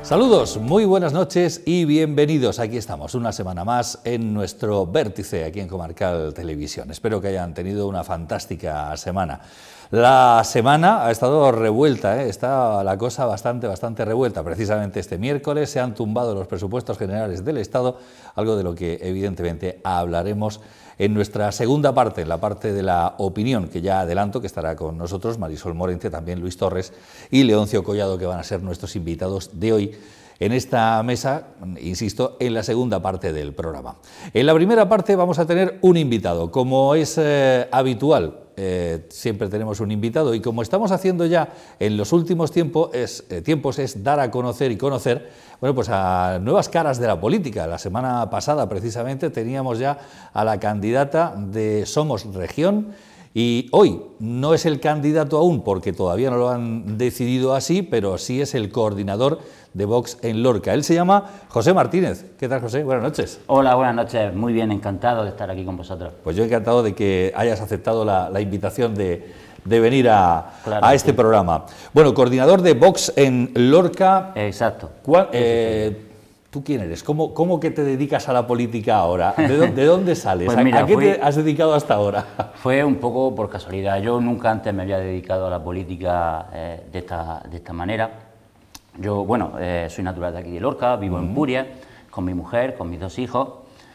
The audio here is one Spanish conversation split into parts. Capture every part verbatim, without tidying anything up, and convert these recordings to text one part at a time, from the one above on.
Saludos, muy buenas noches y bienvenidos. Aquí estamos una semana más en nuestro Vértice aquí en Comarcal Televisión. Espero que hayan tenido una fantástica semana. La semana ha estado revuelta, ¿eh? Está la cosa bastante, bastante revuelta. Precisamente este miércoles se han tumbado los presupuestos generales del Estado, algo de lo que evidentemente hablaremos en nuestra segunda parte, en la parte de la opinión, que ya adelanto que estará con nosotros Marisol Morente, también Luis Torres y Leoncio Collado, que van a ser nuestros invitados de hoy en esta mesa, insisto, en la segunda parte del programa. En la primera parte vamos a tener un invitado, como es eh, habitual. Eh, siempre tenemos un invitado y como estamos haciendo ya en los últimos tiempo, es, eh, tiempos es dar a conocer y conocer bueno, pues a nuevas caras de la política. La semana pasada precisamente teníamos ya a la candidata de Somos Región y hoy no es el candidato aún porque todavía no lo han decidido así, pero sí es el coordinador de Vox en Lorca. Él se llama José Martínez. ¿Qué tal, José? Buenas noches. Hola, buenas noches. Muy bien, encantado de estar aquí con vosotros. Pues yo encantado de que hayas aceptado la, la invitación de, de venir a, claro, a este sí. programa. Bueno, coordinador de Vox en Lorca. Exacto. ¿Cuál, eh, ¿Tú quién eres? ¿Cómo, ¿Cómo que te dedicas a la política ahora? ¿De dónde, de dónde sales? Pues mira, ¿A qué fue, te has dedicado hasta ahora? Fue un poco por casualidad. Yo nunca antes me había dedicado a la política eh, de, esta, de esta manera. Yo, bueno, eh, soy natural de aquí de Lorca, vivo uh-huh. en Puria, con mi mujer, con mis dos hijos,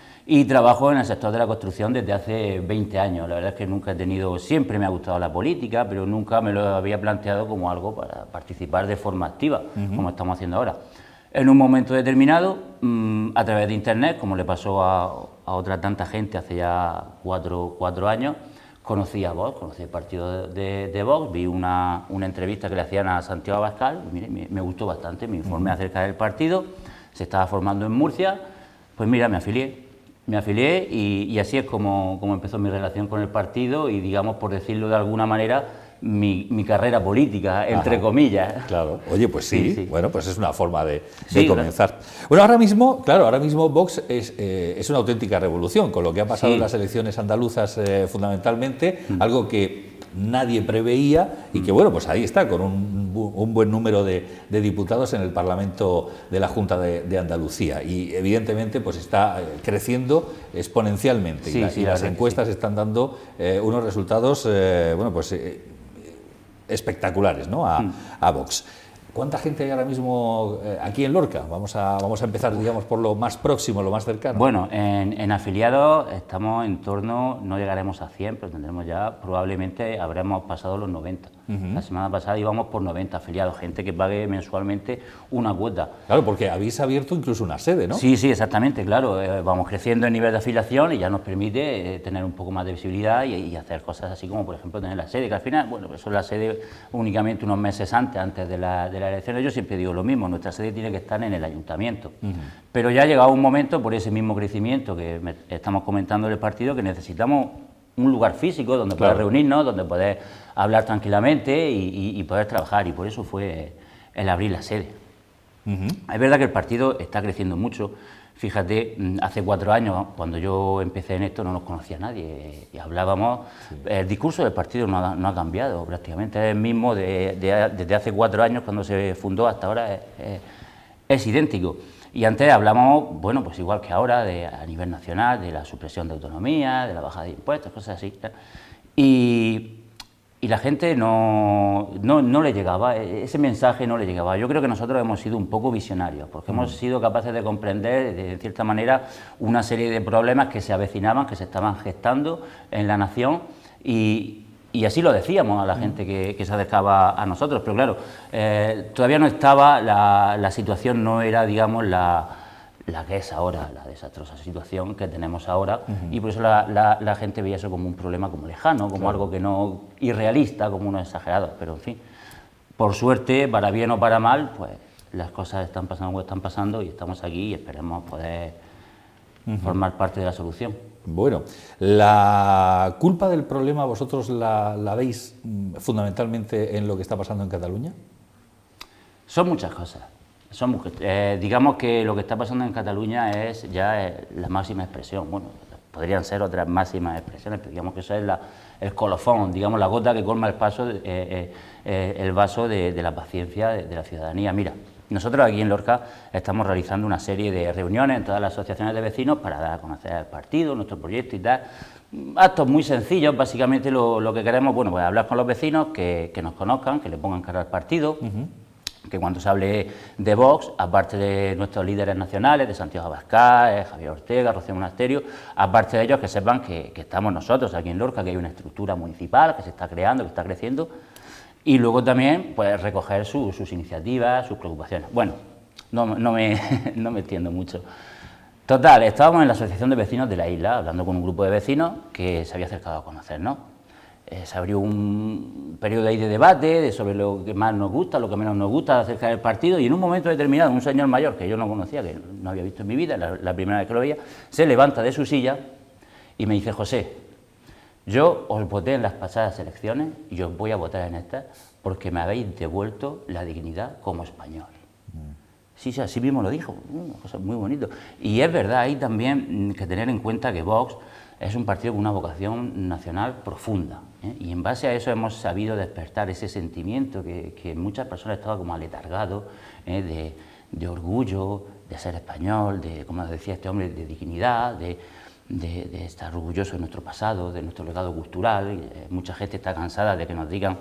y trabajo en el sector de la construcción desde hace veinte años. La verdad es que nunca he tenido, siempre me ha gustado la política, pero nunca me lo había planteado como algo para participar de forma activa, uh-huh. como estamos haciendo ahora. En un momento determinado, mmm, a través de internet, como le pasó a, a otra tanta gente hace ya cuatro, cuatro años, conocí a Vox, conocí el partido de, de, de Vox, vi una, una entrevista que le hacían a Santiago Abascal, y mire, me, me gustó bastante, me informé uh-huh. acerca del partido, se estaba formando en Murcia, pues mira, me afilié, me afilié y, y así es como, como empezó mi relación con el partido y, digamos, por decirlo de alguna manera, mi, mi carrera política, entre Ajá, comillas. Claro, oye, pues sí, sí, sí, bueno, pues es una forma de, de sí, comenzar. Claro. Bueno, ahora mismo, claro, ahora mismo Vox es, eh, es una auténtica revolución, con lo que ha pasado sí. en las elecciones andaluzas eh, fundamentalmente, mm. algo que nadie preveía y que, bueno, pues ahí está, con un, un buen número de, de diputados en el Parlamento de la Junta de, de Andalucía y evidentemente pues está creciendo exponencialmente sí, y, la, sí, y las encuestas sí. están dando eh, unos resultados, eh, bueno, pues eh, espectaculares, ¿no? a, mm. a Vox. ¿Cuánta gente hay ahora mismo eh, aquí en Lorca? Vamos a, vamos a empezar, digamos, por lo más próximo, lo más cercano. Bueno, en, en afiliados estamos en torno, no llegaremos a cien, pero tendremos ya, probablemente habremos pasado los noventa. Uh-huh. La semana pasada íbamos por noventa afiliados, gente que pague mensualmente una cuota. Claro, porque habéis abierto incluso una sede, ¿no? Sí, sí, exactamente, claro. Eh, vamos creciendo en nivel de afiliación y ya nos permite eh, tener un poco más de visibilidad y, y hacer cosas así como, por ejemplo, tener la sede, que al final, bueno, eso es la sede únicamente unos meses antes, antes de la, de la las elecciones. Yo siempre digo lo mismo, nuestra sede tiene que estar en el ayuntamiento, uh-huh. pero ya ha llegado un momento, por ese mismo crecimiento que me, estamos comentando en el partido, que necesitamos un lugar físico donde claro. poder reunirnos, donde poder hablar tranquilamente y, y, y poder trabajar, y por eso fue el abrir la sede. Uh-huh. Es verdad que el partido está creciendo mucho. Fíjate, hace cuatro años, cuando yo empecé en esto, no nos conocía nadie y hablábamos. Sí. El discurso del partido no ha, no ha cambiado prácticamente, es el mismo de, de, desde hace cuatro años, cuando se fundó hasta ahora, es, es, es idéntico. Y antes hablábamos, bueno, pues igual que ahora, de, a nivel nacional, de la supresión de autonomía, de la bajada de impuestos, cosas así. Y. Y la gente no, no, no le llegaba, ese mensaje no le llegaba. Yo creo que nosotros hemos sido un poco visionarios, porque mm. hemos sido capaces de comprender, de, de cierta manera, una serie de problemas que se avecinaban, que se estaban gestando en la nación, y, y así lo decíamos a la mm. gente que, que se acercaba a nosotros. Pero claro, eh, todavía no estaba, la, la situación no era, digamos, la... la que es ahora, la desastrosa situación que tenemos ahora, uh-huh. y por eso la, la, la gente veía eso como un problema como lejano, como claro. algo que no, irrealista, como uno exagerado, pero en fin, por suerte, para bien o para mal, pues las cosas están pasando como están pasando y estamos aquí y esperemos poder uh-huh. formar parte de la solución. Bueno, ¿la culpa del problema vosotros la, la veis fundamentalmente en lo que está pasando en Cataluña? Son muchas cosas. Son, eh, digamos que lo que está pasando en Cataluña es ya eh, la máxima expresión. Bueno, podrían ser otras máximas expresiones, pero digamos que eso es la, el colofón, digamos la gota que colma el, paso, eh, eh, eh, el vaso de, de la paciencia de, de la ciudadanía. Mira, Nosotros aquí en Lorca estamos realizando una serie de reuniones en todas las asociaciones de vecinos para dar a conocer el partido, nuestro proyecto y tal. Actos muy sencillos, básicamente lo, lo que queremos, bueno, pues hablar con los vecinos, que, que nos conozcan, que le pongan cara al partido, uh-huh. que cuando se hable de Vox, aparte de nuestros líderes nacionales, de Santiago Abascal, Javier Ortega, Rocío Monasterio, aparte de ellos que sepan que, que estamos nosotros aquí en Lorca, que hay una estructura municipal que se está creando, que está creciendo, y luego también pues recoger su, sus iniciativas, sus preocupaciones. Bueno, no, no, me, no me extiendo mucho. Total, estábamos en la Asociación de Vecinos de la isla, hablando con un grupo de vecinos que se había acercado a conocernos. Eh, se abrió un periodo ahí de debate de sobre lo que más nos gusta, lo que menos nos gusta acerca del partido, y en un momento determinado un señor mayor que yo no conocía, que no había visto en mi vida, la, la primera vez que lo veía, se levanta de su silla y me dice: José, yo os voté en las pasadas elecciones y os voy a votar en estas porque me habéis devuelto la dignidad como español. Sí, sí, así mismo lo dijo, una cosa muy bonito. Y es verdad, hay también que tener en cuenta que Vox es un partido con una vocación nacional profunda, ¿eh? Y en base a eso hemos sabido despertar ese sentimiento que, que muchas personas estaban como aletargados, ¿eh? de, de orgullo, de ser español, de, como decía este hombre, de dignidad, de, de, de estar orgulloso de nuestro pasado, de nuestro legado cultural. Y, eh, mucha gente está cansada de que nos digan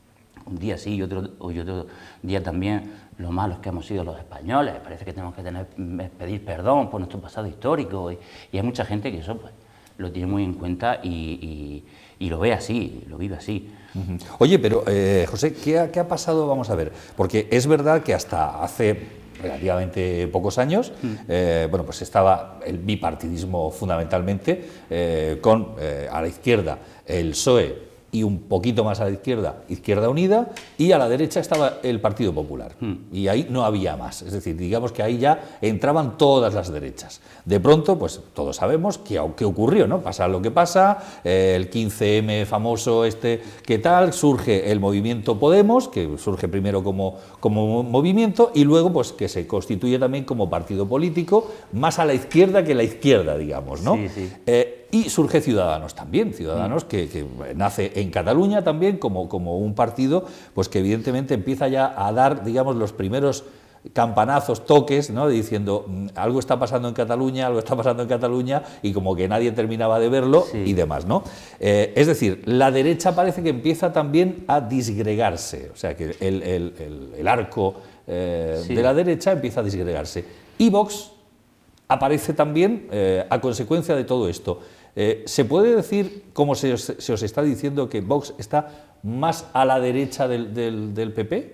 un día sí y otro, y otro día también lo malos que hemos sido los españoles. Parece que tenemos que tener, pedir perdón por nuestro pasado histórico, y, y hay mucha gente que eso pues, lo tiene muy en cuenta y, y, y lo ve así, lo vive así. Uh-huh. Oye, pero eh, José, ¿qué ha, ¿qué ha pasado? Vamos a ver, porque es verdad que hasta hace relativamente pocos años, mm. eh, bueno, pues estaba el bipartidismo fundamentalmente, eh, con eh, a la izquierda el P S O E y un poquito más a la izquierda, Izquierda Unida, y a la derecha estaba el Partido Popular. Hmm. Y ahí no había más. Es decir, digamos que ahí ya entraban todas las derechas. De pronto, pues todos sabemos qué, qué ocurrió, ¿no? Pasa lo que pasa, eh, el quince eme famoso este, ¿qué tal? Surge el movimiento Podemos, que surge primero como, como movimiento, y luego pues que se constituye también como partido político, más a la izquierda que la izquierda, digamos, ¿no? Sí, sí. Eh, Y surge Ciudadanos también, Ciudadanos que, que nace en Cataluña también como, como un partido pues que evidentemente empieza ya a dar, digamos, los primeros campanazos, toques, ¿no? Diciendo algo está pasando en Cataluña, algo está pasando en Cataluña, y como que nadie terminaba de verlo, sí. y demás, ¿no? Eh, es decir, la derecha parece que empieza también a disgregarse, o sea que el, el, el, el arco eh, sí. de la derecha empieza a disgregarse. Y Vox aparece también eh, a consecuencia de todo esto. Eh, ¿Se puede decir, como se os, se os está diciendo, que Vox está más a la derecha del, del, del P P?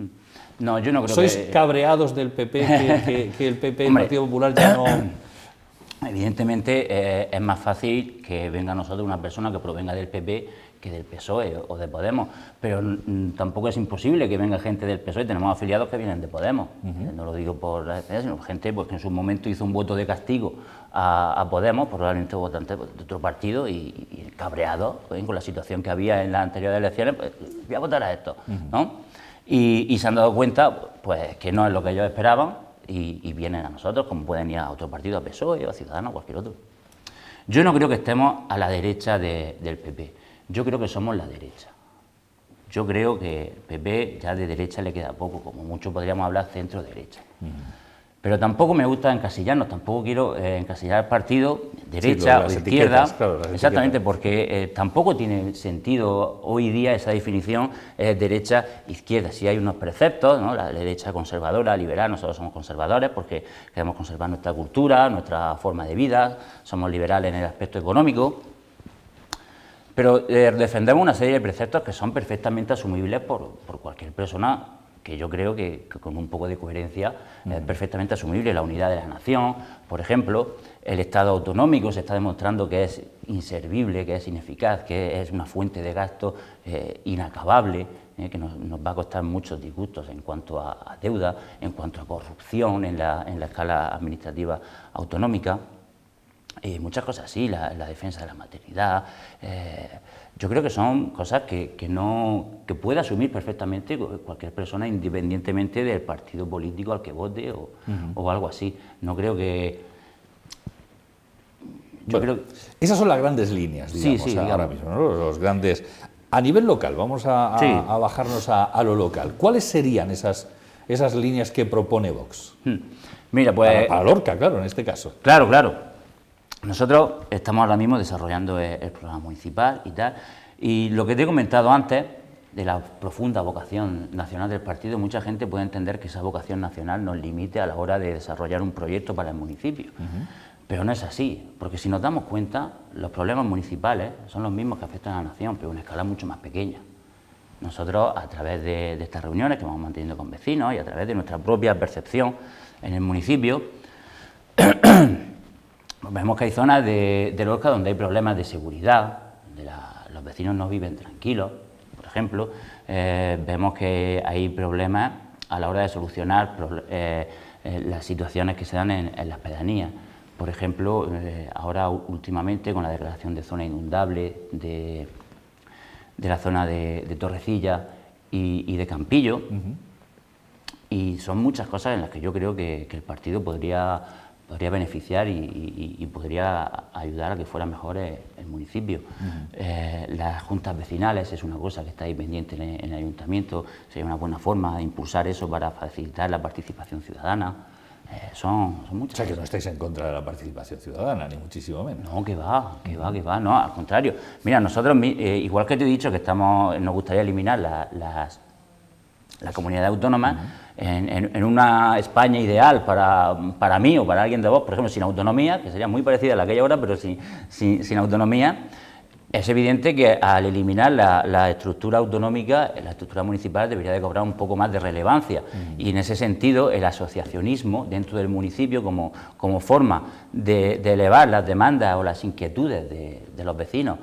No, yo no creo ¿Sois que... cabreados del P P, que, que, que el P P, el Partido Popular, ya no...? Evidentemente eh, es más fácil que venga a nosotros una persona que provenga del P P que del P S O E o de Podemos, pero mm, tampoco es imposible que venga gente del P S O E. Tenemos afiliados que vienen de Podemos, uh-huh. eh, no lo digo por la defensa, sino gente pues, que en su momento hizo un voto de castigo a, a Podemos, probablemente votante de otro partido, y, y cabreado pues, con la situación que había en las anteriores elecciones, pues voy a votar a esto, uh-huh. ¿no? Y, y se han dado cuenta pues que no es lo que ellos esperaban, y, y vienen a nosotros, como pueden ir a otro partido, a P S O E o a Ciudadanos o cualquier otro. Yo no creo que estemos a la derecha de, del P P. Yo creo que somos la derecha. Yo creo que el P P ya de derecha le queda poco, como mucho podríamos hablar centro-derecha. Uh-huh. Pero tampoco me gusta encasillarnos, tampoco quiero eh, encasillar al partido derecha sí, o izquierda, claro, exactamente, etiquetas. Porque eh, tampoco tiene sentido hoy día esa definición eh, derecha-izquierda. Si hay unos preceptos, ¿no? La derecha conservadora, liberal, nosotros somos conservadores porque queremos conservar nuestra cultura, nuestra forma de vida, somos liberales en el aspecto económico. Pero eh, defendemos una serie de preceptos que son perfectamente asumibles por, por cualquier persona, que yo creo que, que con un poco de coherencia es uh-huh. perfectamente asumible. La unidad de la nación, por ejemplo, el Estado autonómico se está demostrando que es inservible, que es ineficaz, que es una fuente de gasto eh, inacabable, eh, que nos, nos va a costar muchos disgustos en cuanto a, a deuda, en cuanto a corrupción en la, en la escala administrativa autonómica. Eh, muchas cosas así, la, la defensa de la maternidad, eh, yo creo que son cosas que, que, no, que puede asumir perfectamente cualquier persona independientemente del partido político al que vote o, uh-huh. o algo así. No creo que... Yo bueno, creo... Esas son las grandes líneas, digamos, sí, sí, ahora digamos. mismo, ¿no? Los grandes... A nivel local, vamos a, a, sí. a bajarnos a, a lo local. ¿Cuáles serían esas esas líneas que propone Vox? Hmm. Mira, pues... Para, para Lorca, claro, en este caso. Claro, claro. Nosotros estamos ahora mismo desarrollando el, el programa municipal y tal, y lo que te he comentado antes, de la profunda vocación nacional del partido, mucha gente puede entender que esa vocación nacional nos limite a la hora de desarrollar un proyecto para el municipio. Uh-huh. Pero no es así, porque si nos damos cuenta, los problemas municipales son los mismos que afectan a la nación, pero a una escala mucho más pequeña. Nosotros, a través de, de estas reuniones que vamos manteniendo con vecinos y a través de nuestra propia percepción en el municipio, vemos que hay zonas de, de Lorca donde hay problemas de seguridad, de la, los vecinos no viven tranquilos. Por ejemplo, eh, vemos que hay problemas a la hora de solucionar eh, eh, las situaciones que se dan en, en las pedanías. Por ejemplo, eh, ahora últimamente con la declaración de zona inundable de, de la zona de, de Torrecilla y, y de Campillo, uh-huh. Y son muchas cosas en las que yo creo que, que el partido podría, podría beneficiar y, y, y podría ayudar a que fuera mejor el, el municipio. Uh-huh. eh, las juntas vecinales es una cosa que está ahí pendiente en el, en el ayuntamiento, sería una buena forma de impulsar eso para facilitar la participación ciudadana. Eh, son, son muchas. O sea, que cosas. no estáis en contra de la participación ciudadana, ni muchísimo menos. No, que va, que va, que va, no, al contrario. Mira, nosotros, eh, igual que te he dicho que estamos, nos gustaría eliminar la, las, la comunidad autónoma, uh-huh. En, en, en una España ideal para, para mí o para alguien de Vox, por ejemplo, sin autonomía, que sería muy parecida a la que hay ahora, pero sin, sin, sin autonomía, es evidente que al eliminar la, la estructura autonómica, la estructura municipal debería de cobrar un poco más de relevancia. Uh-huh. Y en ese sentido, el asociacionismo dentro del municipio como, como forma de, de elevar las demandas o las inquietudes de, de los vecinos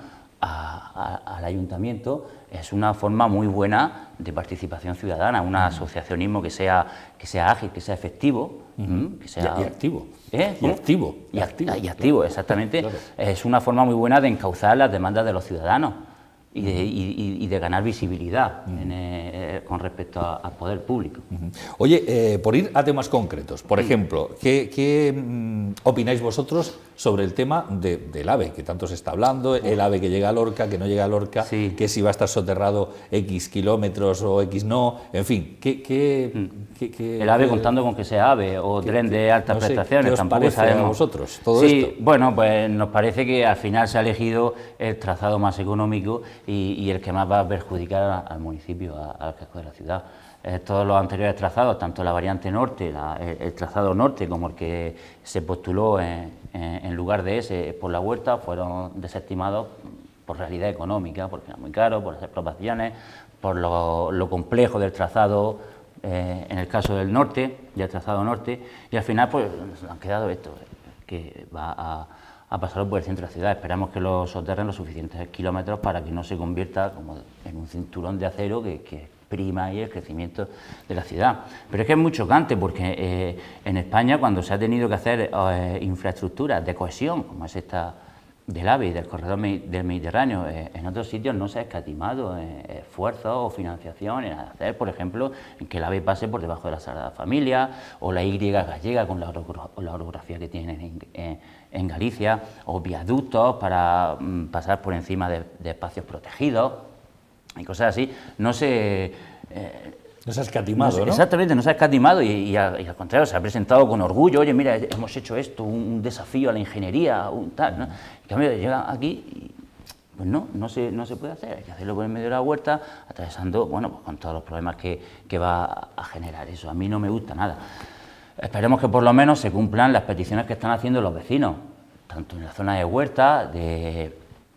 a, a, al ayuntamiento es una forma muy buena de participación ciudadana, un uh-huh. asociacionismo que sea, que sea ágil, que sea efectivo. Uh-huh. que sea, y, y activo. ¿Eh? Y activo. Y activo, y activo claro. Exactamente. Claro. Es una forma muy buena de encauzar las demandas de los ciudadanos y de, y, y de ganar visibilidad uh-huh. en, eh, con respecto al poder público. Uh-huh. Oye, eh, por ir a temas concretos, por uh-huh. ejemplo, ¿qué, qué mm, opináis vosotros sobre el tema de, del AVE, que tanto se está hablando, uh-huh. el AVE que llega a Lorca, que no llega a Lorca, sí. que si va a estar soterrado X kilómetros o X no, en fin, ¿qué...? qué, uh-huh. qué, qué el AVE qué, contando con que sea AVE o tren de altas no sé, prestaciones, ¿qué os tampoco parece sabemos. a vosotros todo sí, esto? Bueno, pues nos parece que al final se ha elegido el trazado más económico y, y el que más va a perjudicar al municipio, a, al casco de la ciudad. Eh, todos los anteriores trazados, tanto la variante norte, la, el, el trazado norte como el que se postuló en, en, en lugar de ese por la Huerta, fueron desestimados por realidad económica, porque era muy caro, por las expropiaciones, por lo, lo complejo del trazado eh, en el caso del norte, del trazado norte, y al final pues han quedado esto, que va a... a pasarlo por el centro de la ciudad. Esperamos que lo soterren los suficientes kilómetros para que no se convierta como en un cinturón de acero que, que exprima ahí el crecimiento de la ciudad. Pero es que es muy chocante porque eh, en España, cuando se ha tenido que hacer eh, infraestructuras de cohesión, como es esta del AVE y del corredor del Mediterráneo, eh, en otros sitios no se ha escatimado eh, esfuerzos o financiación en hacer, por ejemplo, en que el AVE pase por debajo de la Sagrada Familia, o la Y gallega con la, la orografía que tienen en, en, en Galicia, o viaductos para mm, pasar por encima de, de espacios protegidos y cosas así. No se... Eh, No se ha escatimado, no, ¿no? Exactamente, no se ha escatimado y, y, a, y al contrario, se ha presentado con orgullo, oye, mira, hemos hecho esto, un, un desafío a la ingeniería, un tal, ¿no? En cambio, llega aquí y pues no, no se, no se puede hacer, hay que hacerlo por el medio de la huerta, atravesando, bueno, pues con todos los problemas que, que va a, a generar eso. A mí no me gusta nada. Esperemos que por lo menos se cumplan las peticiones que están haciendo los vecinos, tanto en la zona de Huerta, de,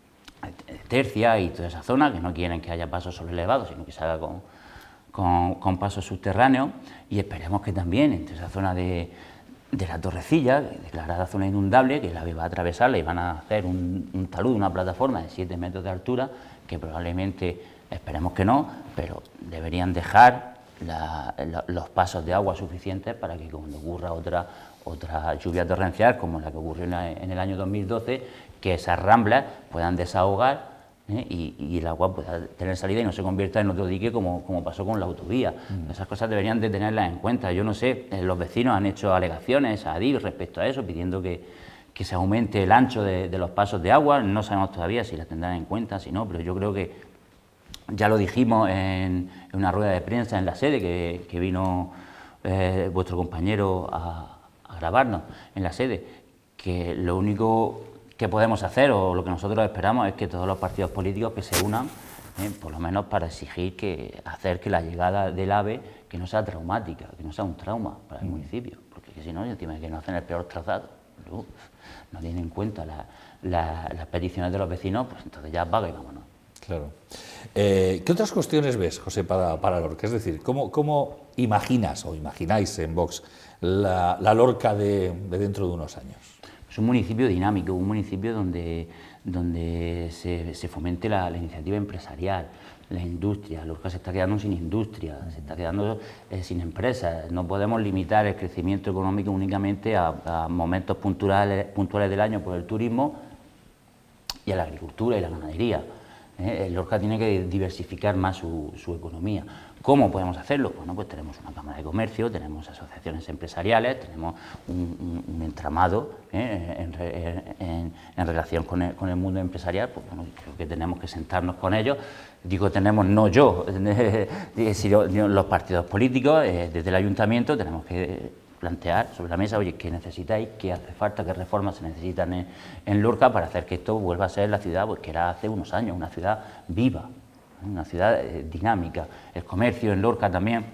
de Tercia y toda esa zona, que no quieren que haya pasos sobreelevados, sino que se haga con... Con, con pasos subterráneos, y esperemos que también entre esa zona de, de la Torrecilla, declarada zona inundable, que el AVE va a atravesarla y van a hacer un, un talud, una plataforma de siete metros de altura, que probablemente, esperemos que no, pero deberían dejar la, la, los pasos de agua suficientes para que cuando ocurra otra, otra lluvia torrencial, como la que ocurrió en, la, en el año dos mil doce, que esas ramblas puedan desahogar, ¿eh? Y, y el agua pueda tener salida y no se convierta en otro dique como, como pasó con la autovía. Mm. Esas cosas deberían de tenerlas en cuenta. Yo no sé, eh, los vecinos han hecho alegaciones a ADIF respecto a eso, pidiendo que, que se aumente el ancho de, de los pasos de agua. No sabemos todavía si las tendrán en cuenta, si no, pero yo creo que ya lo dijimos en, en una rueda de prensa en la sede que, que vino eh, vuestro compañero a, a grabarnos en la sede, que lo único que podemos hacer, o lo que nosotros esperamos, es que todos los partidos políticos que se unan, eh, por lo menos para exigir que hacer que la llegada del AVE que no sea traumática, que no sea un trauma para el municipio, porque que si no, encima que no hacen el peor trazado, uf, no tienen en cuenta la, la, las peticiones de los vecinos, pues entonces ya paga y vámonos. Claro. Eh, ¿Qué otras cuestiones ves, José, para, para Lorca? Es decir, ¿cómo, cómo imaginas o imagináis en Vox la, la Lorca de, de dentro de unos años? Es un municipio dinámico, un municipio donde, donde se, se fomente la, la iniciativa empresarial, la industria. Lorca se está quedando sin industria, se está quedando eh, sin empresas. No podemos limitar el crecimiento económico únicamente a, a momentos puntuales, puntuales del año por el turismo y a la agricultura y la ganadería. Eh, Lorca tiene que diversificar más su, su economía. ¿Cómo podemos hacerlo? Bueno, pues tenemos una Cámara de Comercio, tenemos asociaciones empresariales, tenemos un, un, un entramado eh, en, en, en relación con el, con el mundo empresarial. Pues bueno, creo que tenemos que sentarnos con ellos. Digo tenemos, no yo, sino los partidos políticos, eh, desde el ayuntamiento tenemos que plantear sobre la mesa, oye, ¿qué necesitáis? ¿Qué hace falta? ¿Qué reformas se necesitan en, en Lorca para hacer que esto vuelva a ser la ciudad pues, que era hace unos años, una ciudad viva, una ciudad eh, dinámica? El comercio en Lorca también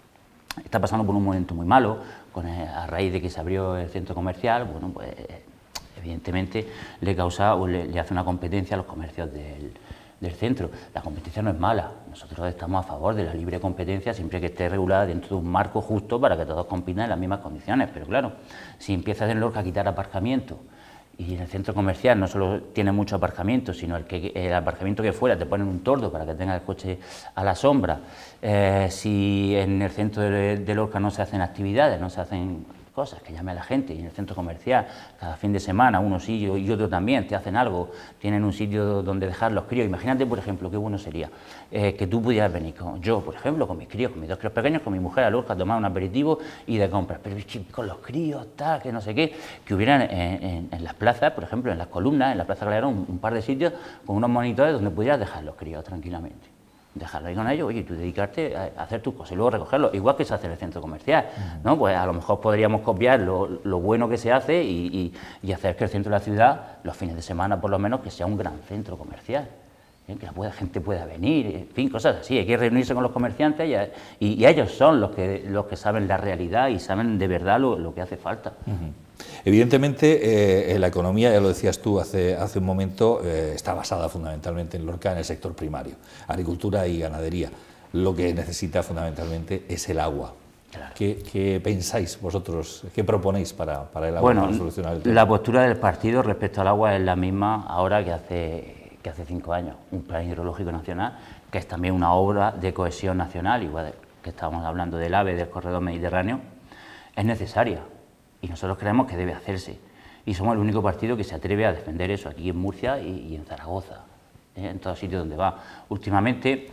está pasando por un momento muy malo, con, eh, a raíz de que se abrió el centro comercial, bueno, pues evidentemente le causa o le, le hace una competencia a los comercios del, del centro. La competencia no es mala, nosotros estamos a favor de la libre competencia siempre que esté regulada dentro de un marco justo para que todos compitan en las mismas condiciones, pero claro, si empiezas en Lorca a quitar aparcamiento y en el centro comercial no solo tiene mucho aparcamiento, sino el, que, el aparcamiento que fuera te ponen un tordo para que tenga el coche a la sombra, eh, si en el centro de, de Lorca no se hacen actividades, no se hacen cosas que llame a la gente, y en el centro comercial cada fin de semana uno sí y otro también te hacen algo, tienen un sitio donde dejar los críos. Imagínate, por ejemplo, qué bueno sería eh, que tú pudieras venir con, yo, por ejemplo, con mis críos, con mis dos críos pequeños, con mi mujer a Lorca a tomar un aperitivo y de compras, pero con los críos, tal, que no sé qué, que hubieran en, en, en las plazas, por ejemplo, en las columnas, en la Plaza Calderón, un, un par de sitios con unos monitores donde pudieras dejar los críos tranquilamente. Dejarlo ahí con ellos, oye, y tú dedicarte a hacer tus cosas y luego recogerlo, igual que se hace en el centro comercial, ¿no? Pues a lo mejor podríamos copiar lo, lo bueno que se hace y, y, y hacer que el centro de la ciudad, los fines de semana por lo menos, que sea un gran centro comercial, ¿eh? Que la pueda, gente pueda venir, en fin, cosas así. Hay que reunirse con los comerciantes y, y, y ellos son los que, los que saben la realidad y saben de verdad lo, lo que hace falta. Uh-huh. Evidentemente, eh, la economía, ya lo decías tú hace, hace un momento, eh, está basada fundamentalmente en Lorca, en el sector primario, agricultura y ganadería. Lo que necesita fundamentalmente es el agua. Claro. ¿Qué, qué pensáis vosotros, qué proponéis para, para el agua? Bueno, para solucionar el tema? La postura del partido respecto al agua es la misma ahora que hace, que hace cinco años. Un plan hidrológico nacional, que es también una obra de cohesión nacional, igual que estábamos hablando del AVE, del corredor mediterráneo, es necesaria. Y nosotros creemos que debe hacerse. Y somos el único partido que se atreve a defender eso aquí en Murcia y, y en Zaragoza, ¿eh? En todos sitios donde va. Últimamente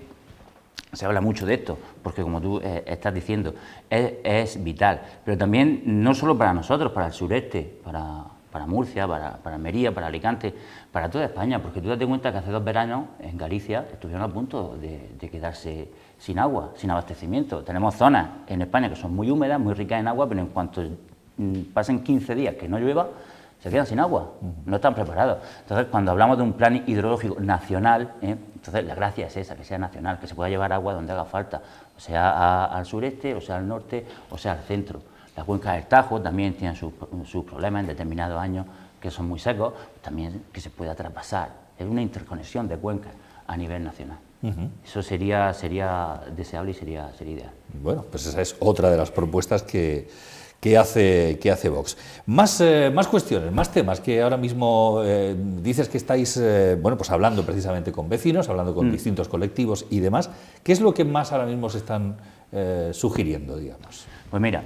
se habla mucho de esto, porque como tú eh, estás diciendo, es, es vital. Pero también no solo para nosotros, para el sureste, para, para Murcia, para, para Almería, para Alicante, para toda España, porque tú date cuenta que hace dos veranos en Galicia estuvieron a punto de, de quedarse sin agua, sin abastecimiento. Tenemos zonas en España que son muy húmedas, muy ricas en agua, pero en cuanto pasen quince días que no llueva, se quedan sin agua, no están preparados. Entonces, cuando hablamos de un plan hidrológico nacional, ¿eh? entonces la gracia es esa, que sea nacional, que se pueda llevar agua donde haga falta, o sea a, al sureste, o sea al norte, o sea al centro. La cuenca del Tajo también tiene sus su problemas en determinados años, que son muy secos, también que se pueda traspasar. Es una interconexión de cuencas a nivel nacional. Uh-huh. Eso sería, sería deseable y sería, sería ideal. Bueno, pues esa es otra de las propuestas que... ¿Qué hace, qué hace Vox? Más, eh, más cuestiones, más temas que ahora mismo eh, dices que estáis eh, bueno, pues hablando precisamente con vecinos, hablando con mm. distintos colectivos y demás. ¿Qué es lo que más ahora mismo se están eh, sugiriendo, digamos? Pues mira,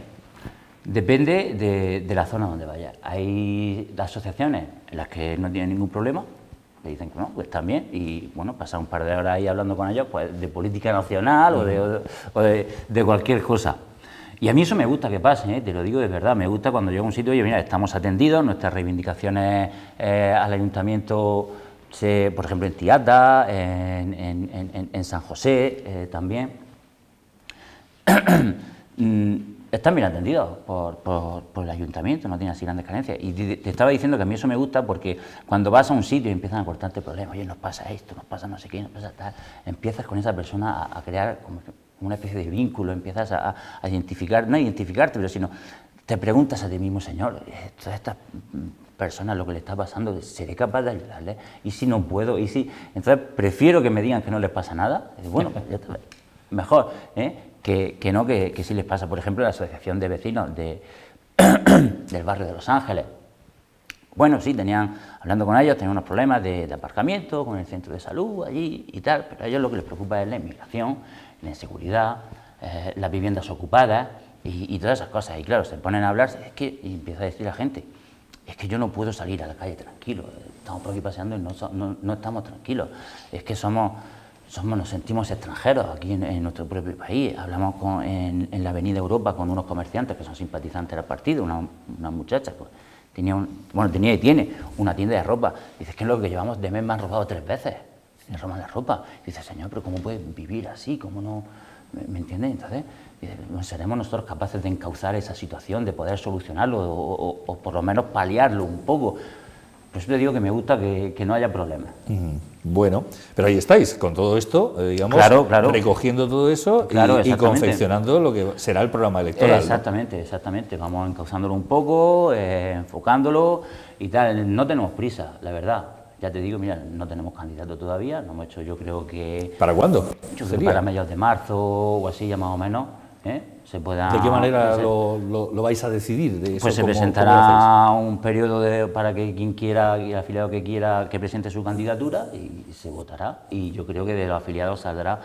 depende de, de la zona donde vaya. Hay asociaciones en las que no tienen ningún problema, le dicen que no, pues están bien, y bueno, pasar un par de horas ahí hablando con ellos pues, de política nacional mm. o, de, o, de, o de, de cualquier cosa. Y a mí eso me gusta que pase, ¿eh? Te lo digo de verdad, me gusta cuando llego a un sitio y mira, estamos atendidos, nuestras reivindicaciones eh, al ayuntamiento, se, por ejemplo en Tiata, en, en, en, en San José eh, también. están bien atendidos por, por, por el ayuntamiento, no tienen así grandes carencias. Y te, te estaba diciendo que a mí eso me gusta porque cuando vas a un sitio y empiezan a cortarte problemas, oye, nos pasa esto, nos pasa no sé qué, nos pasa tal, empiezas con esa persona a, a crear como una especie de vínculo, empiezas a, a identificar, no a identificarte, pero sino te preguntas a ti mismo, Señor, todas estas personas lo que le está pasando, ¿seré capaz de ayudarles? ¿Y si no puedo? ¿Y si? Entonces prefiero que me digan que no les pasa nada, bueno, pues ya está, mejor, ¿eh? Que, que no, que, que sí les pasa. Por ejemplo, la Asociación de Vecinos de, del barrio de Los Ángeles. Bueno, sí, tenían, hablando con ellos, tenían unos problemas de, de aparcamiento con el centro de salud allí y tal, pero a ellos lo que les preocupa es la inmigración, la inseguridad, eh, las viviendas ocupadas y, y todas esas cosas. Y claro, se ponen a hablar, es que, y empieza a decir la gente, es que yo no puedo salir a la calle tranquilo, estamos por aquí paseando y no, no, no estamos tranquilos, es que somos... Somos, nos sentimos extranjeros aquí en, en nuestro propio país. Hablamos con, en, en la Avenida Europa con unos comerciantes que son simpatizantes del partido, una, una muchacha, pues, tenía un, bueno, tenía y tiene una tienda de ropa. Dice, que es lo que llevamos de mes me han robado tres veces, me roban la ropa. Dice, Señor, pero ¿cómo puedes vivir así? ¿Cómo no? ¿Me, me entiendes? Entonces, dice, ¿seremos nosotros capaces de encauzar esa situación, de poder solucionarlo o, o, o por lo menos paliarlo un poco? Por eso te digo que me gusta que, que no haya problemas. Mm, bueno, pero ahí estáis, con todo esto, eh, digamos, claro, claro. recogiendo todo eso claro, y, y confeccionando lo que será el programa electoral. Exactamente, ¿no? Exactamente. Vamos encauzándolo un poco, eh, enfocándolo y tal. No tenemos prisa, la verdad. Ya te digo, mira, no tenemos candidato todavía, no hemos hecho, yo creo que... ¿Para cuándo? Yo creo que para mediados de marzo o así, ya más o menos, ¿eh? Se pueda, ¿de qué manera lo, lo, lo vais a decidir? De eso, pues se ¿cómo, presentará cómo un periodo de, para que quien quiera, el afiliado que quiera, que presente su candidatura y se votará. Y yo creo que de los afiliados saldrá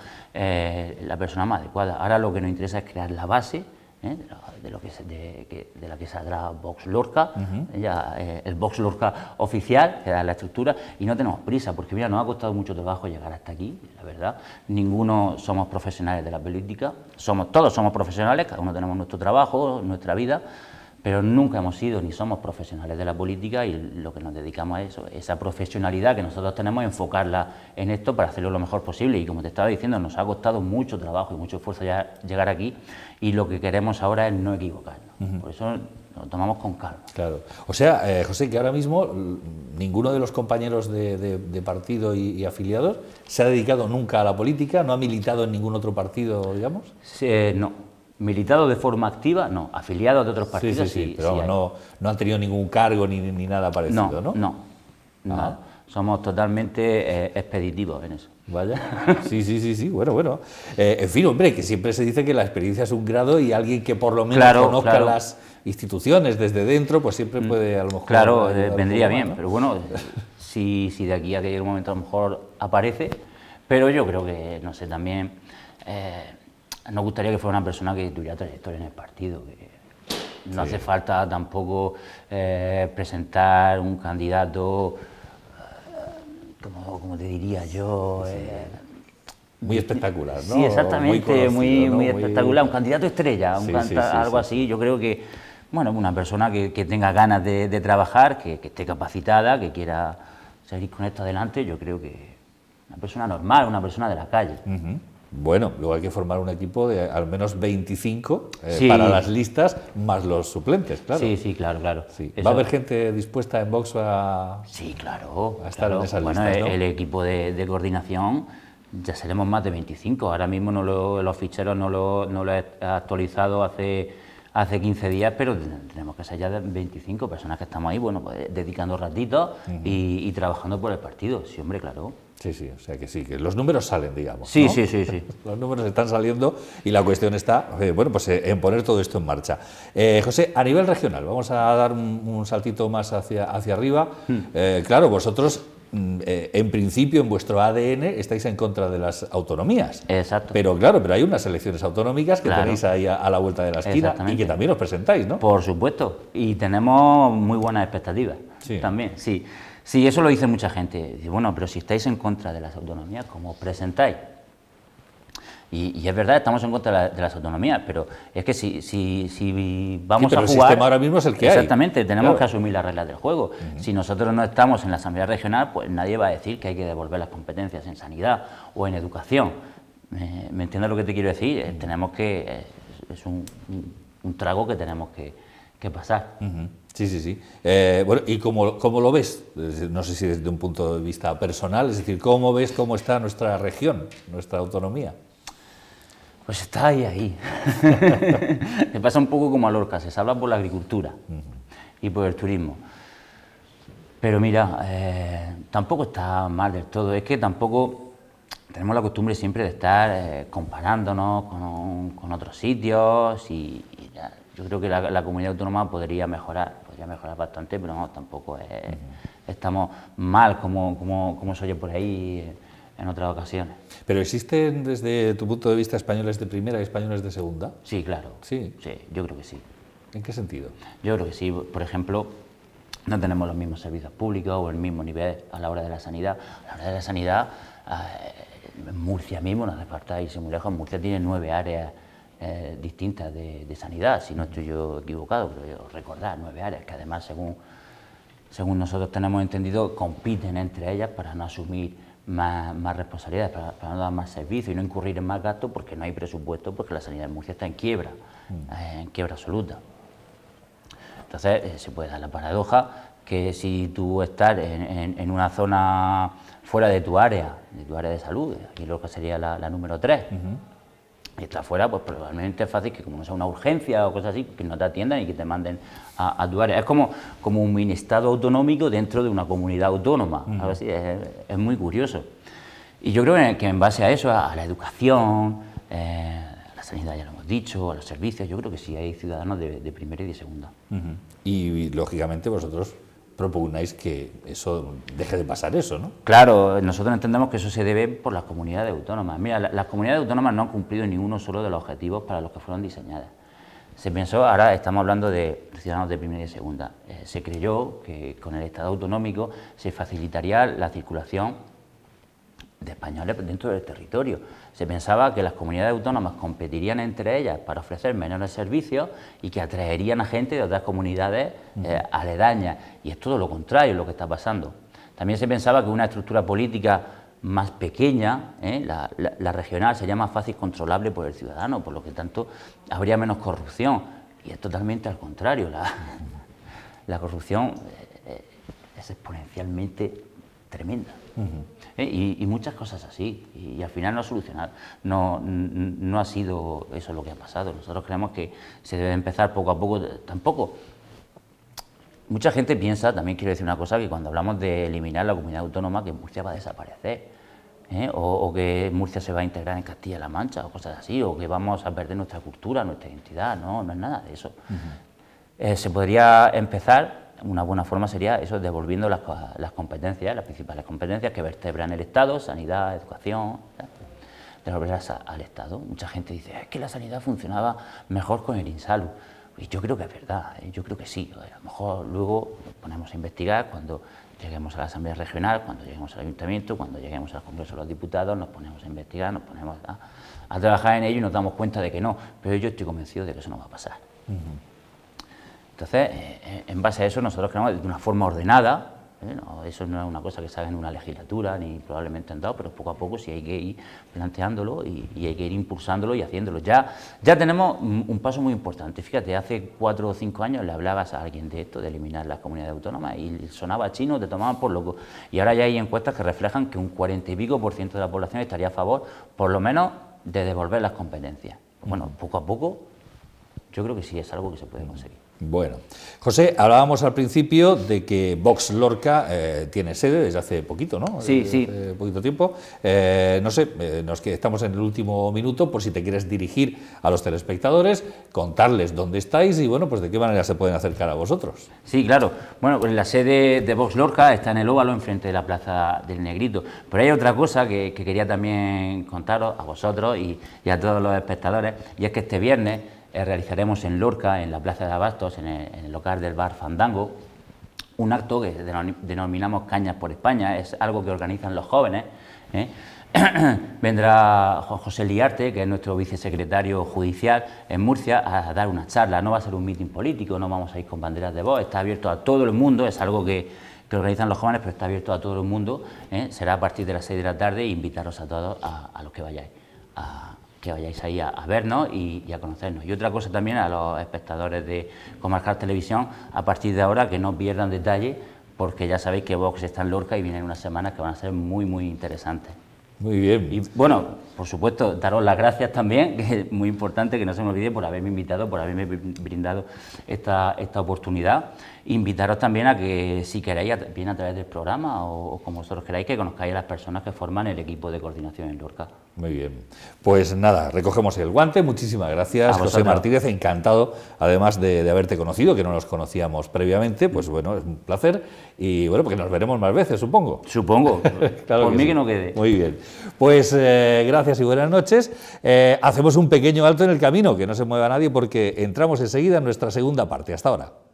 eh, la persona más adecuada. Ahora lo que nos interesa es crear la base, ¿eh? de, lo, de, lo que se, de, que, de la que saldrá Vox Lorca, uh-huh. ya, eh, el Vox Lorca oficial, que da la estructura, y no tenemos prisa, porque mira, nos ha costado mucho trabajo llegar hasta aquí, la verdad. Ninguno somos profesionales de la política, somos, todos somos profesionales, cada uno tenemos nuestro trabajo, nuestra vida, pero nunca hemos sido ni somos profesionales de la política y lo que nos dedicamos a eso, esa profesionalidad que nosotros tenemos, enfocarla en esto para hacerlo lo mejor posible. Y como te estaba diciendo, nos ha costado mucho trabajo y mucho esfuerzo ya llegar aquí y lo que queremos ahora es no equivocarnos. Uh-huh. Por eso lo tomamos con calma. Claro. O sea, eh, José, que ahora mismo ninguno de los compañeros de, de, de partido y, y afiliados se ha dedicado nunca a la política, no ha militado en ningún otro partido, digamos. Sí, eh, no. Militado de forma activa, no. Afiliados de otros partidos, sí. sí, sí, sí pero sí no, no han tenido ningún cargo ni, ni nada parecido, ¿no? No, no, no. Somos totalmente eh, expeditivos en eso. Vaya, sí, sí, sí, sí, bueno, bueno. Eh, en fin, hombre, que siempre se dice que la experiencia es un grado y alguien que por lo menos claro, conozca claro. las instituciones desde dentro, pues siempre puede a lo mejor... Claro, eh, vendría bien, más, ¿no? Pero bueno, si, si de aquí a que llegue un momento a lo mejor aparece, pero yo creo que, no sé, también... Eh, nos gustaría que fuera una persona que tuviera trayectoria en el partido, que no sí. hace falta tampoco eh, presentar un candidato, eh, como, como te diría yo... Eh, muy espectacular, ¿no? Sí, exactamente, muy, conocido, muy, ¿no? muy espectacular, un candidato estrella, un sí, canta, sí, sí, algo sí. así. Yo creo que, bueno, una persona que, que tenga ganas de, de trabajar, que, que esté capacitada, que quiera seguir con esto adelante, yo creo que una persona normal, una persona de la calle. Uh-huh. Bueno, luego hay que formar un equipo de al menos veinticinco eh, sí. para las listas, más los suplentes, claro. Sí, sí, claro, claro. Sí. ¿Va a haber gente dispuesta en Vox a, sí, claro, a estar claro. en esas bueno, listas, ¿no? El equipo de, de coordinación, ya seremos más de veinticinco. Ahora mismo no lo, los ficheros no lo, no lo he actualizado hace, hace quince días, pero tenemos que ser ya de veinticinco personas que estamos ahí, bueno, pues, dedicando ratitos uh-huh. y, y trabajando por el partido. Sí, hombre, claro. Sí, sí, o sea que sí, que los números salen, digamos. Sí, ¿no? sí, sí, sí. Los números están saliendo y la cuestión está, eh, bueno, pues eh, en poner todo esto en marcha. Eh, José, a nivel regional, vamos a dar un, un saltito más hacia, hacia arriba. Mm. Eh, claro, vosotros, eh, en principio, en vuestro A D N, estáis en contra de las autonomías. Exacto. Pero claro, pero hay unas elecciones autonómicas que claro. tenéis ahí a, a la vuelta de la esquina y que también os presentáis, ¿no? Por supuesto, y tenemos muy buenas expectativas sí. también, sí. Sí, eso lo dice mucha gente. Dice, bueno, pero si estáis en contra de las autonomías, ¿cómo os presentáis? Y, y es verdad, estamos en contra de, la, de las autonomías, pero es que si, si, si vamos sí, pero a jugar... el sistema ahora mismo es el que exactamente, hay. tenemos claro. que asumir las reglas del juego. Uh-huh. Si nosotros no estamos en la Asamblea Regional, pues nadie va a decir que hay que devolver las competencias en sanidad o en educación. ¿Me, me entiendes lo que te quiero decir? Uh-huh. Tenemos que... Es un... un trago que tenemos que, que pasar. Uh-huh. Sí, sí, sí. Eh, bueno, ¿y cómo, cómo lo ves? No sé si desde un punto de vista personal, es decir, ¿cómo ves cómo está nuestra región, nuestra autonomía? Pues está ahí, ahí. Me pasa un poco como a Lorca, se habla por la agricultura uh-huh. y por el turismo. Pero mira, eh, tampoco está mal del todo, es que tampoco tenemos la costumbre siempre de estar eh, comparándonos con, con otros sitios y, y ya, yo creo que la, la comunidad autónoma podría mejorar, podría mejorar bastante, pero no, tampoco es, uh-huh. estamos mal como, como, como se oye por ahí en otras ocasiones. ¿Pero existen desde tu punto de vista españoles de primera y españoles de segunda? Sí, claro. Sí. Sí, yo creo que sí. ¿En qué sentido? Yo creo que sí. Por ejemplo, no tenemos los mismos servicios públicos o el mismo nivel a la hora de la sanidad. A la hora de la sanidad, eh, en Murcia mismo, no hace falta irse muy lejos, Murcia tiene nueve áreas eh, distintas de, de sanidad, si no estoy yo equivocado, pero yo recordar, nueve áreas que además, según, según nosotros tenemos entendido, compiten entre ellas para no asumir Más, más responsabilidades, para, para no dar más servicio y no incurrir en más gastos porque no hay presupuesto, porque la sanidad de Murcia está en quiebra, mm. eh, en quiebra absoluta. Entonces eh, se puede dar la paradoja que si tú estás en, en, en una zona fuera de tu área, de tu área de salud, aquí lo que sería la, la número tres, uh-huh. y estás fuera, pues probablemente es fácil que como no sea una urgencia o cosas así, que no te atiendan y que te manden a, a tu área. Es como, como un mini estado autonómico dentro de una comunidad autónoma, uh-huh. algo así, es, es muy curioso. Y yo creo que en base a eso, a la educación, eh, a la sanidad ya lo hemos dicho, a los servicios, yo creo que sí hay ciudadanos de, de primera y de segunda. Uh-huh. y, y lógicamente vosotros propugnáis que eso deje de pasar eso, ¿no? Claro, nosotros entendemos que eso se debe por las comunidades autónomas. Mira, la, las comunidades autónomas no han cumplido ni uno solo de los objetivos para los que fueron diseñadas. Se pensó, ahora estamos hablando de ciudadanos de primera y de segunda, eh, se creyó que con el Estado autonómico se facilitaría la circulación de españoles dentro del territorio. Se pensaba que las comunidades autónomas competirían entre ellas para ofrecer menores servicios y que atraerían a gente de otras comunidades eh, aledañas, y es todo lo contrario lo que está pasando. También se pensaba que una estructura política más pequeña, eh, la, la, la regional, sería más fácil controlable por el ciudadano, por lo que tanto habría menos corrupción, y es totalmente al contrario. La, la corrupción eh, es exponencialmente tremenda. Uh-huh. ¿Eh? y, y muchas cosas así, y, y al final no ha solucionado, no, no ha sido eso lo que ha pasado. Nosotros creemos que se debe empezar poco a poco. Tampoco, mucha gente piensa, también quiero decir una cosa, que cuando hablamos de eliminar la comunidad autónoma, que Murcia va a desaparecer, ¿eh? o, o que Murcia se va a integrar en Castilla-La Mancha, o cosas así, o que vamos a perder nuestra cultura, nuestra identidad. No, no es nada de eso. Uh-huh. eh, se podría empezar. Una buena forma sería eso, devolviendo las, las competencias, las principales competencias que vertebran el Estado, sanidad, educación, devolverlas al Estado. Mucha gente dice, es que la sanidad funcionaba mejor con el INSALU. Y yo creo que es verdad, ¿eh? Yo creo que sí. A lo mejor luego nos ponemos a investigar cuando lleguemos a la Asamblea Regional, cuando lleguemos al Ayuntamiento, cuando lleguemos al Congreso de los Diputados, nos ponemos a investigar, nos ponemos a, a trabajar en ello y nos damos cuenta de que no. Pero yo estoy convencido de que eso no va a pasar. Uh-huh. Entonces, eh, en base a eso, nosotros creemos de una forma ordenada, ¿eh? No, eso no es una cosa que se haga en una legislatura, ni probablemente en dado, pero poco a poco sí hay que ir planteándolo y, y hay que ir impulsándolo y haciéndolo. Ya, ya tenemos un paso muy importante. Fíjate, hace cuatro o cinco años le hablabas a alguien de esto, de eliminar las comunidades autónomas, y sonaba chino, te tomaban por loco. Y ahora ya hay encuestas que reflejan que un cuarenta y pico por ciento de la población estaría a favor, por lo menos, de devolver las competencias. Bueno, poco a poco, yo creo que sí es algo que se puede conseguir. Bueno, José, hablábamos al principio de que Vox Lorca eh, tiene sede desde hace poquito, ¿no? Sí, desde sí. Hace poquito tiempo. Eh, no sé, eh, nos que estamos en el último minuto, por si te quieres dirigir a los telespectadores, contarles dónde estáis y, bueno, pues de qué manera se pueden acercar a vosotros. Sí, claro. Bueno, pues la sede de Vox Lorca está en el Óvalo, enfrente de la Plaza del Negrito. Pero hay otra cosa que, que quería también contaros a vosotros y, y a todos los espectadores, y es que este viernes Eh, realizaremos en Lorca, en la Plaza de Abastos, en el, en el local del bar Fandango, un acto que denominamos Cañas por España. Es algo que organizan los jóvenes. ¿eh? Vendrá José Liarte, que es nuestro vicesecretario judicial en Murcia, a dar una charla. No va a ser un mitin político, no vamos a ir con banderas de voz, está abierto a todo el mundo, es algo que, que organizan los jóvenes, pero está abierto a todo el mundo. ¿eh? Será a partir de las seis de la tarde e invitaros a todos, a, a los que vayáis, a que vayáis ahí a, a vernos y, y a conocernos. Y otra cosa también a los espectadores de Comarcal Televisión, a partir de ahora que no pierdan detalle, porque ya sabéis que Vox está en Lorca y vienen unas semanas que van a ser muy, muy interesantes. Muy bien. Y bueno, por supuesto, daros las gracias también, que es muy importante que no se me olvide, por haberme invitado, por haberme brindado esta, esta oportunidad. Invitaros también a que, si queréis, bien a través del programa o, o como vosotros queráis, que conozcáis a las personas que forman el equipo de coordinación en Lorca. Muy bien. Pues nada, recogemos el guante. Muchísimas gracias, José Martínez. Encantado, además de, de haberte conocido, que no nos conocíamos previamente. Pues bueno, es un placer. Y bueno, porque nos veremos más veces, supongo. Supongo. Claro Por que mí sí. que no quede. Muy bien. Pues eh, gracias y buenas noches. Eh, hacemos un pequeño alto en el camino, que no se mueva nadie, porque entramos enseguida en nuestra segunda parte. Hasta ahora.